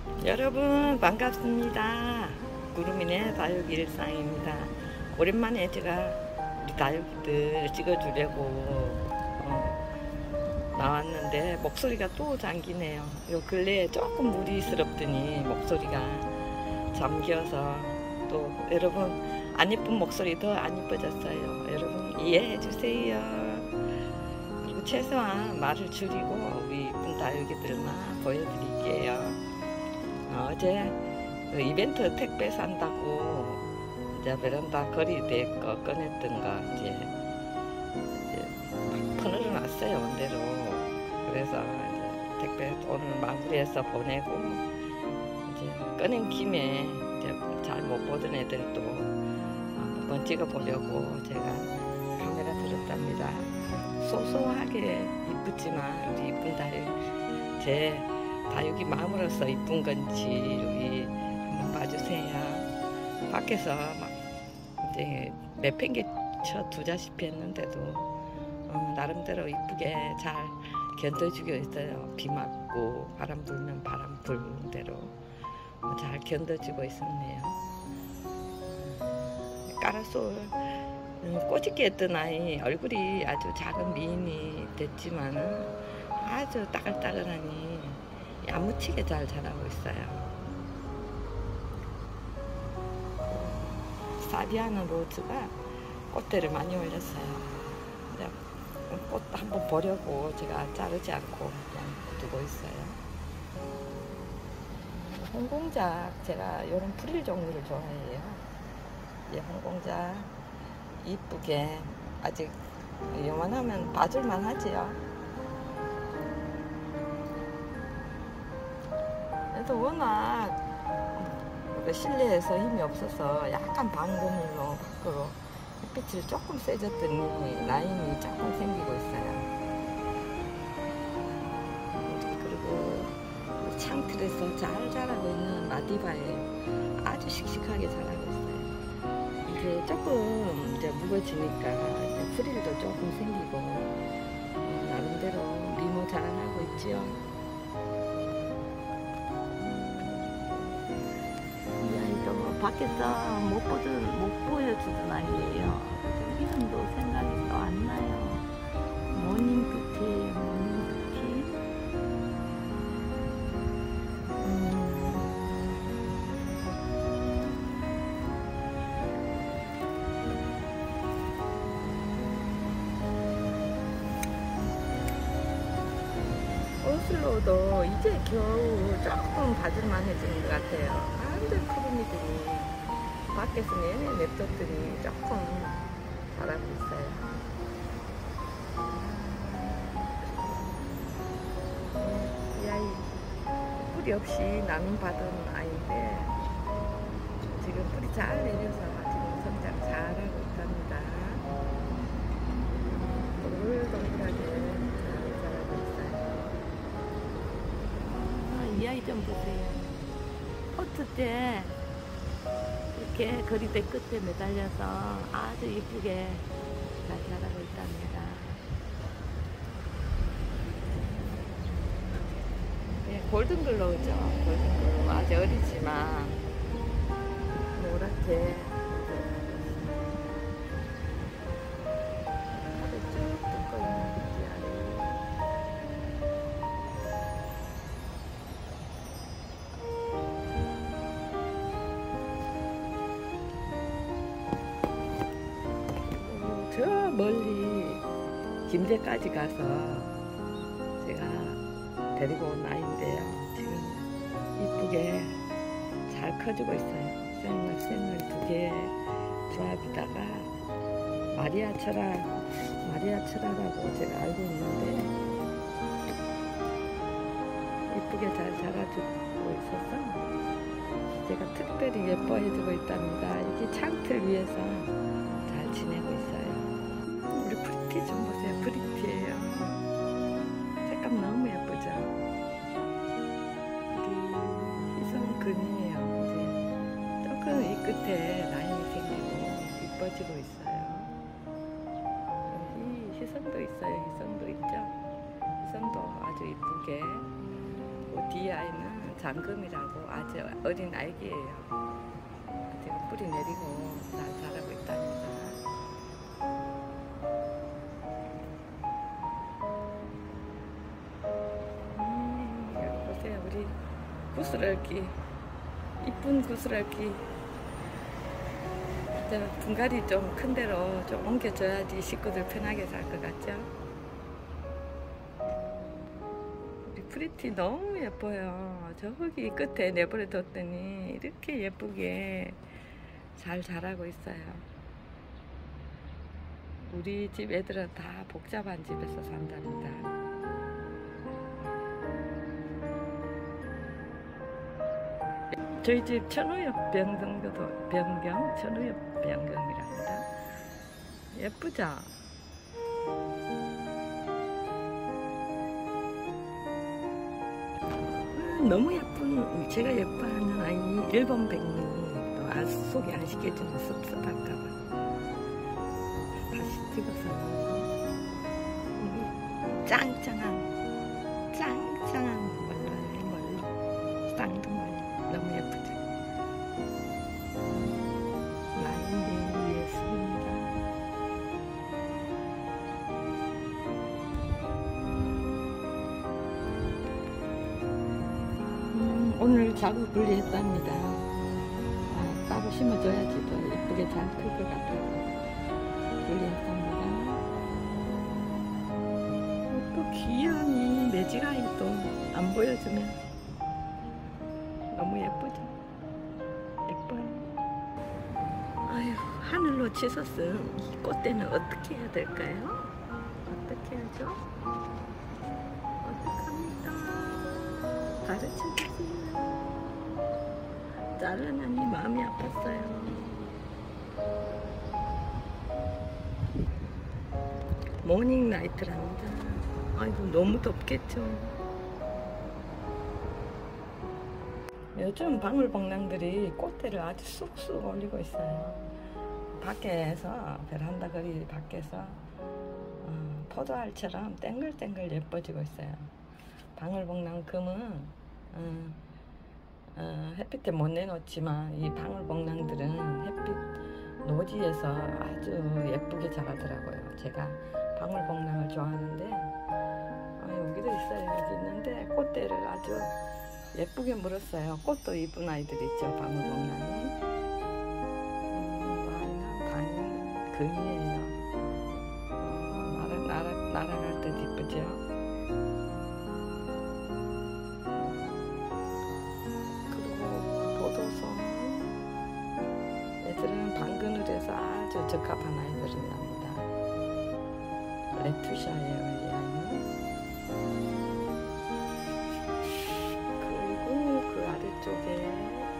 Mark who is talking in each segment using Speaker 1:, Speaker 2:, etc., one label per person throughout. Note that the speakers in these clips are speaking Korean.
Speaker 1: 여러분 반갑습니다. 구름이네 다육이 일상입니다. 오랜만에 제가 우리 다육이들 찍어주려고 나왔는데 목소리가 또 잠기네요. 요 근래에 조금 무리스럽더니 목소리가 잠겨서 또 여러분 안 예쁜 목소리 더 안 예뻐졌어요. 여러분 이해해 주세요. 그리고 최소한 말을 줄이고 우리 이쁜 다육이들만 보여드릴게요. 어제 그 이벤트 택배 산다고 이제 베란다 거리대 거 꺼냈던 거 이제 막 퍼늘어 놨어요 원대로. 그래서 이제 택배 오늘 마무리해서 보내고 이제 꺼낸 김에 이제 잘 못 보던 애들도 한번 찍어 보려고 제가 카메라 들었답니다. 소소하게 이쁘지만 우리 이쁜 다육 제 다육이 마음으로서 이쁜 건지 여기 한번 봐주세요. 밖에서 막 이제 내팽개쳐 두자시피 했는데도 나름대로 이쁘게 잘 견뎌주고 있어요. 비 맞고 바람 불면 바람 불는 대로 잘 견뎌주고 있었네요. 까라솔 꼬집게 했던 아이 얼굴이 아주 작은 미인이 됐지만 아주 따글따글하니 야무치게 잘 자라고 있어요. 사비아나 로즈가 꽃대를 많이 올렸어요. 꽃 한번 보려고 제가 자르지 않고 그냥 두고 있어요. 홍공작 제가 이런 프릴 종류를 좋아해요. 이 홍공작 이쁘게 아직 요만하면 봐줄만 하지요. 그래도 워낙 실내에서 힘이 없어서 약간 방금으로 밖으로 햇빛을 조금 세졌더니 라인이 조금 생기고 있어요. 그리고 창틀에서 잘 자라고 있는 마디바에 아주 씩씩하게 자라고 있어요. 이제 조금 이제 무거워지니까 이제 프릴도 조금 생기고 나름대로 미모 잘하고 있지요. 밖에서 못 보여주던 아이예요. 이름도 생각이 또 안 나요. 모닝뷰티예요, 모닝뷰티. 오슬로도 이제 겨우 조금 봐줄만해지는 것 같아요. 완전 푸르미들이 밖에서 내내 냅뒀더니 조금 자라고 있어요. 이 아이 뿌리 없이 나눔받은 아이인데 지금 뿌리 잘 내려서 지금 성장 잘하고 있답니다. 동글동글하게 잘 자라고 있어요. 이 아이 좀 보세요. 포트 때 이렇게 거리대 끝에 매달려서 아주 이쁘게 잘 자라고 있답니다. 네, 골든글로우죠. 골든글로우 아주 어리지만 노랗게 쭉 뜯고 있는 이 저 멀리 김제까지 가서 제가 데리고 온 아이인데요. 지금 이쁘게 잘 커지고 있어요. 생물 두 개 조합이다가 마리아철라라고 제가 알고 있는데 이쁘게 잘 자라주고 있어서 제가 특별히 예뻐해주고 있답니다. 이게 창틀 위에서 잘 지내고 있어요. 우리 프리티 좀 보세요. 프리티예요. 색감 너무 예쁘죠? 우리 희성금이에요. 이제 조금 이 끝에 라인이 생기고 이뻐지고 있어요. 이 희성도 있어요. 희성도 있죠? 희성도 아주 이쁘게. 뒤에 아이는 장금이라고 아주 어린 아기예요. 지금 뿌리 내리고 잘 자라고 있답니다. 보세요, 우리 구스럴기, 이쁜 구스럴기. 분갈이 좀 큰 데로 좀 옮겨줘야지 식구들 편하게 살 것 같죠? 우리 프리티 너무 예뻐요. 저기 끝에 내버려 뒀더니 이렇게 예쁘게 잘 자라고 있어요. 우리 집 애들은 다 복잡한 집에서 산답니다. 저희 집 천우엽 변경, 천우엽 변경이랍니다. 예쁘죠? 너무 예쁜, 제가 예뻐하는 아이 일본 백미. 또 아주 속이 안 시켜주는 섭섭할까봐 다시 찍어서 짱짱한 멀로 쌍둥이 너무 예쁘죠? 많이 위했습니다. 오늘 자구 분리했답니다. 따로 심어줘야지 더 예쁘게 잘 클 것 같아서 분리했답니다. 또 귀여운 이 매직아이도 안 보여주면 너무 예쁘죠? 예뻐요. 아휴, 하늘로 치솟은 이 꽃대는 어떻게 해야 될까요? 어떻게 하죠? 어떡합니까? 가르쳐주세요. 자르느니 마음이 아팠어요. 모닝 라이트랍니다. 아이고, 너무 덥겠죠? 요즘 방울복랑들이 꽃대를 아주 쑥쑥 올리고 있어요. 밖에서, 베란다 거리 밖에서 포도알처럼 땡글땡글 예뻐지고 있어요. 방울복랑 금은 햇빛에 못 내놓지만 이 방울복랑들은 햇빛 노지에서 아주 예쁘게 자라더라고요. 제가 방울복랑을 좋아하는데 여기도 있어요. 여기 있는데 꽃대를 아주 예쁘게 물었어요. 꽃도 이쁜 아이들 있죠, 방울복랑이. 아이는 다니는 금이에요. 날아갈 때 이쁘죠. 애들은 방그늘에서 아주 적합한 아이들이랍니다. 레투샤예요, 이 아이는. 그리고 그 아래쪽에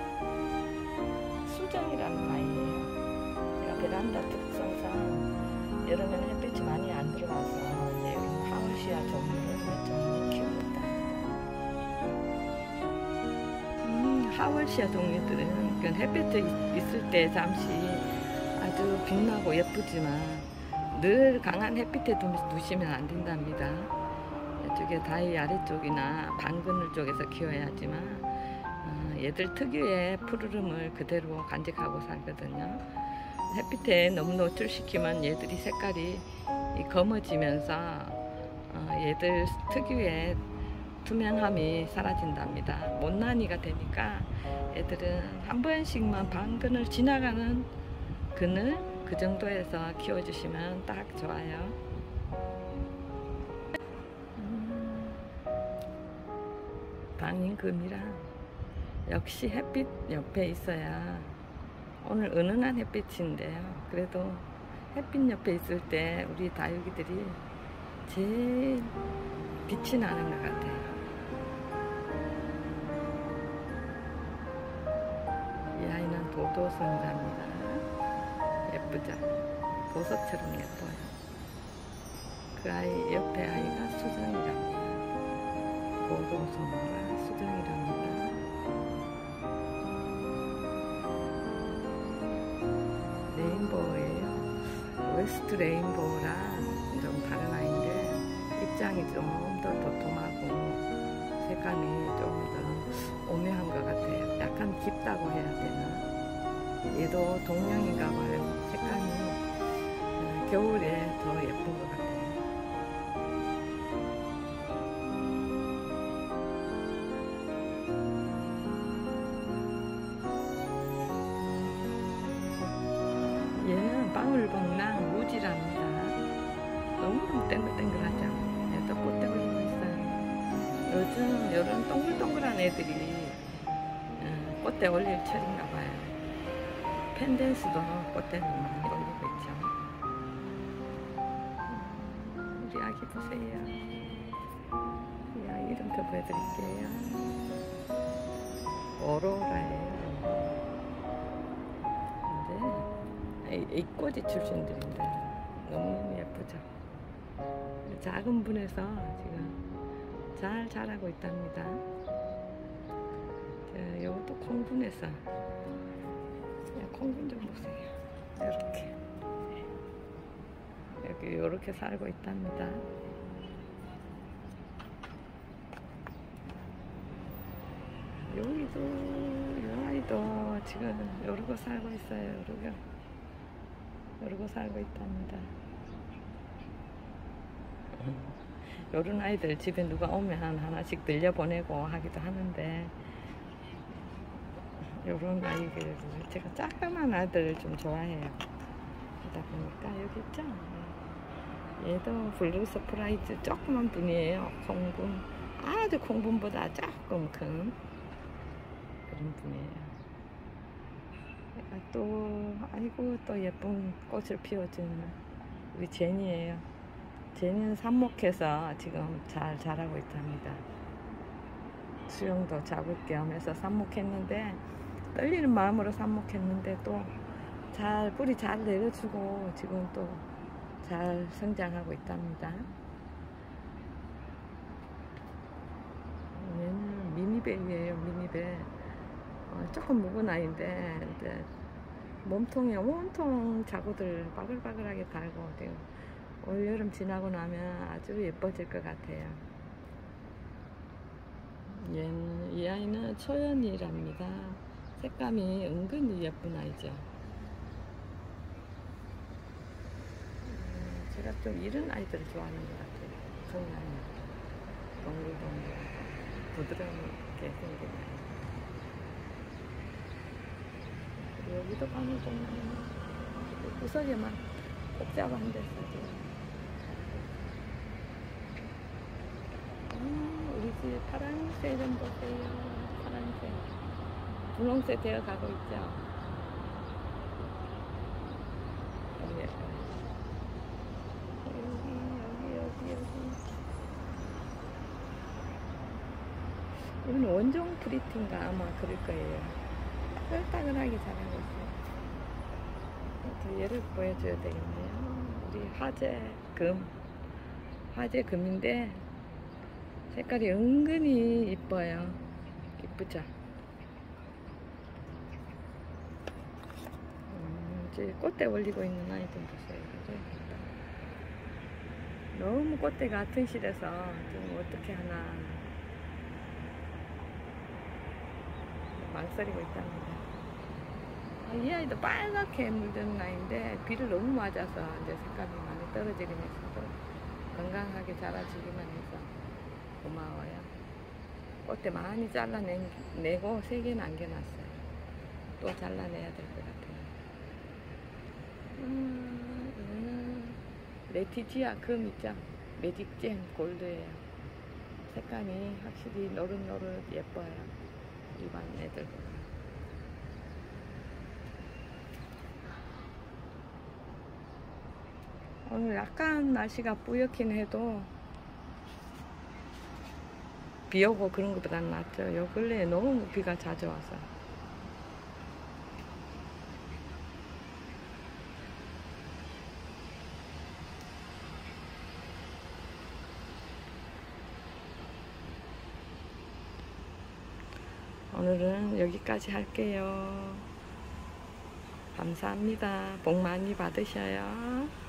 Speaker 1: 수정이라는 아이예요. 제가 베란다 특성상 여름에는 햇빛이 많이 안 들어와서 하우시아 종류를 좀 키웁니다. 하월시아 종류들은 햇빛에 있을 때 잠시 아주 빛나고 예쁘지만 늘 강한 햇빛에 두시면 안 된답니다. 이쪽에 다이 아래쪽이나 방그늘 쪽에서 키워야지만 얘들 특유의 푸르름을 그대로 간직하고 살거든요. 햇빛에 너무 노출시키면 얘들이 색깔이 검어지면서 얘들 특유의 투명함이 사라진답니다. 못난이가 되니까 애들은 한 번씩만 방그늘 지나가는 그늘 그 정도에서 키워주시면 딱 좋아요. 방인금이랑 역시 햇빛 옆에 있어야 오늘 은은한 햇빛인데요. 그래도 햇빛 옆에 있을 때 우리 다육이들이 제일 빛이 나는 것 같아요. 이 아이는 도도송이랍니다. 예쁘죠? 보석처럼 예뻐요. 그 아이 옆에 아이가 수정이랍니다. 도도송과 수정이랍니다. 레인보우예요. 웨스트 레인보우랑 좀 다른 아이인데 입장이 좀 더 도톰하고 색감이 좀 더 오묘한 것 같아요. 약간 깊다고 해야 되나? 얘도 동양인가 봐요. 색감이 겨울에 더 예쁜 것 같아요. 얘는 방울복랑 무지랍니다. 너무 땡글땡글하죠. 얘도 꽃대 올리고 있어요. 요즘 이런 동글동글한 애들이 꽃대 올릴 철인가 봐요. 펜댄스도 꽃대를 많이 올리고 있죠. 우리 아기 보세요. 이 아기 이름표 보여드릴게요. 오로라예요. 이 꽃이 출신들인데 너무 예쁘죠. 작은 분에서 지금 잘 자라고 있답니다. 이것도 콩분에서 콩분 좀 보세요. 이렇게 여기 이렇게 살고 있답니다. 여기도 이 아이도 지금 이러고 살고 있어요. 이러고 살고 있답니다. 요런 아이들 집에 누가 오면 하나씩 들려보내고 하기도 하는데, 요런 아이들 제가 조그만 아이들을 좀 좋아해요. 그러다 보니까 여기 있죠. 얘도 블루 서프라이즈 조그만 분이에요. 콩분, 아주 콩분보다 조금 큰 그런 분이에요. 또 아이고 또 예쁜 꽃을 피워주는 우리 제니예요. 제니는 삽목해서 지금 잘 자라고 있답니다. 수영도 잡을 겸 해서 삽목했는데, 떨리는 마음으로 삽목했는데 또 잘 뿌리 잘 내려주고 지금 또 잘 성장하고 있답니다. 얘는 미니벨이에요. 미니벨. 조금 묵은 아이인데 이제 몸통에 온통 자구들 바글바글하게 달고 올 여름 지나고 나면 아주 예뻐질 것 같아요. 이 아이는 초연이랍니다. 색감이 은근히 예쁜 아이죠. 제가 좀 이런 아이들을 좋아하는 것 같아요. 성향이 동글동글하고 부드럽게 생긴 아이. 여기도 방울복랑 구석에만 꼭 잡아 한 대 있어요. 우리 집 파란색 좀 보세요. 파란색 분홍색 되어 가고 있죠. 이건 원종 프리티인가 아마 그럴 거예요. 따글따글하게 자라고 있어요. 얘를 보여줘야 되겠네요. 우리 화재 금인데 색깔이 은근히 이뻐요. 이쁘죠? 이제 꽃대 올리고 있는 아이들 보세요. 너무 꽃대가 튼실해서 좀 어떻게 하나 망설이고 있답니다. 이 아이도 빨갛게 물든 아이인데 비를 너무 맞아서 이제 색감이 많이 떨어지긴 했어도 건강하게 자라주기만 해서 고마워요. 꽃대 많이 잘라내고 3개 남겨놨어요. 또 잘라내야 될 것 같아요. 이거는 레티지아 금 있죠? 매직잼 골드예요. 색감이 확실히 노릇노릇 예뻐요. 일반 애들보다. 오늘 약간 날씨가 뿌옇긴 해도 비 오고 그런 것보다는 낫죠. 요 근래에 너무 비가 자주 와서. 오늘은 여기까지 할게요. 감사합니다. 복 많이 받으셔요.